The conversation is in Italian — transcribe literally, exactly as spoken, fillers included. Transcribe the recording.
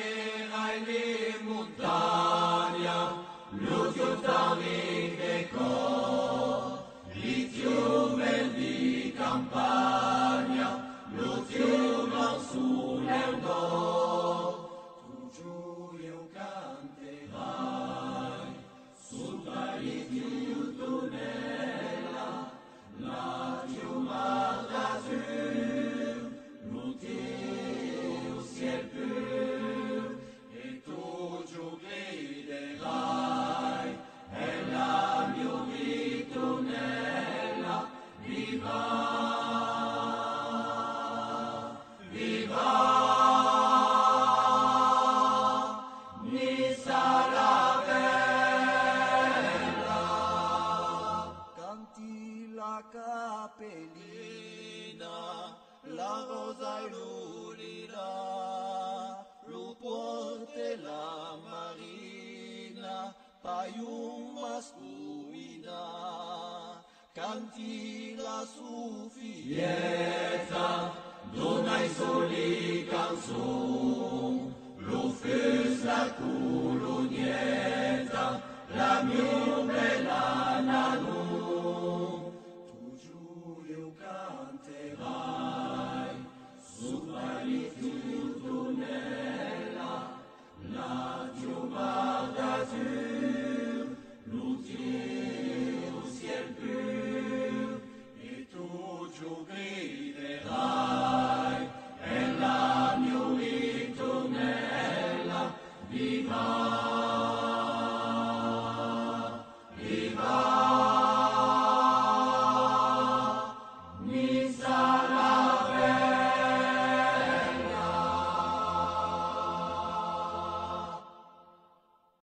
terra e le montagne, lo fiume che corre, i fiumi di campagna, lo fiume sulle onde, tu giù io canterai, sul pari più tonella, la fiuma d'azur, lo teu ciel pur, e tu giù griderai, e la mia ritornella, viva, viva, mi sarà bella. Canti la cappellina, la rosa illuminata, lo porte la marina, paium masculina. Canti la suffietta, Dona i soli canzoni, lo fes la colonietta, la mia bella nano. Tu giù io canterai, su pari più tonella, la fiuma d'azur, l'ultimo ciel pur, e tu giù griderai, e la mia ritornella, viva.